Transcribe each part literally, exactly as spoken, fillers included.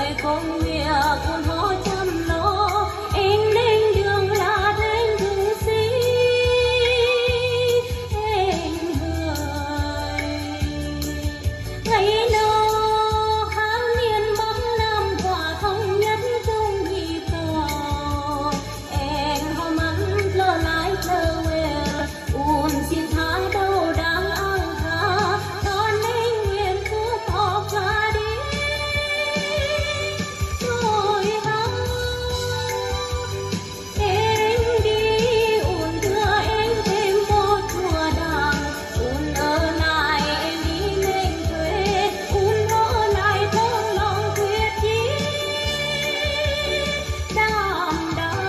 mọi công việc con họ chăm lo em lên đường là đến thương sĩ em hỡi ngày nào tháng niên bấm năm hòa thống nhất chung nhịp cò em họ mắn lơ lái lơ quê uốn xin thái đâu đáng ăn khá con nên nguyện cứ bỏ qua đi rồi hăng em đi uốn đưa em thêm một chùa đàng uốn ở lại em đi lên quê uốn ở lại trong lòng quyết chí đam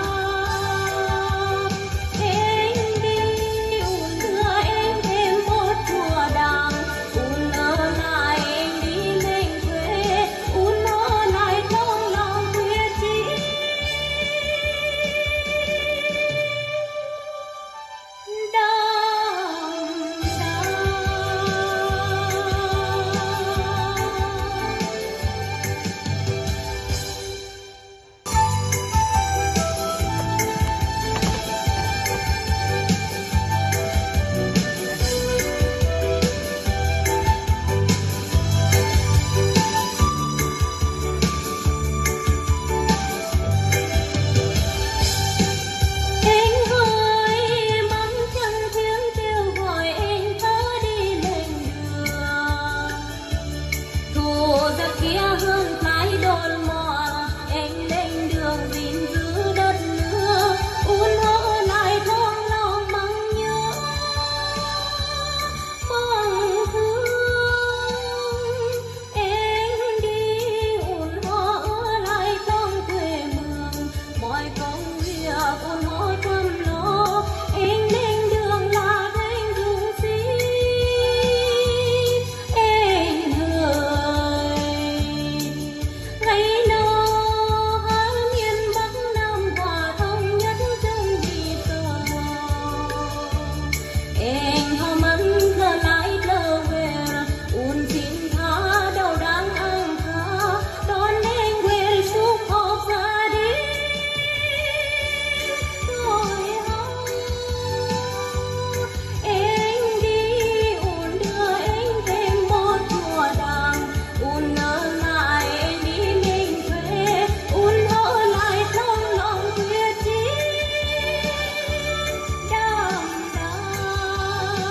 đam em đi uốn đưa em thêm một chùa đàng uốn ở lại em đi lên quê uốn ở lại trong lòng quyết chí đam em hỡi bóng trăng tiếng kêu gọi em thở đi lên đường thu giặc kia hương thái đồn mòn em lên đường gìn giữ đất nước uốn ở lại trong lòng mong nhớ mong thương em đi uốn ở lại trong quê mường mọi công việc uốn ở chăm lo em lên đường là đến thương sĩ em hỡi ngày nào tháng niên bắc nam hòa thống nhất chung nhịp cò em họ mắn lơ lái lơ về uốn xin tha đâu đáng ăn khá đón em quê xúc họp gia đình rồi hăng em đi uốn đưa em thêm một chùa đàng uốn ở lại em đi lên quê uốn ở lại trong lòng quyết chí đam đam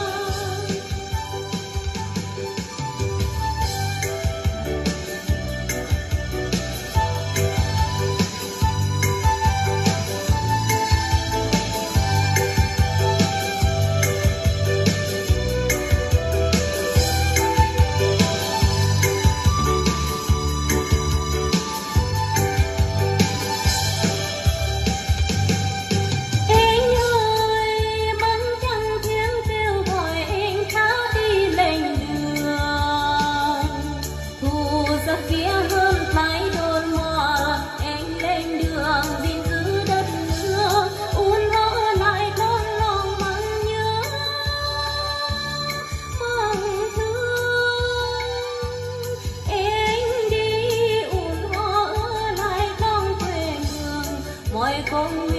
em ơi bóng trăng tiếng kêu gọi em thả đi lên đường thu giặc kia hơn thái đồn mòn em lên đường gìn giữ đất nước uốn ở lại trong lòng mong nhớ mong thương em đi uốn ở lại trong quê hương mọi công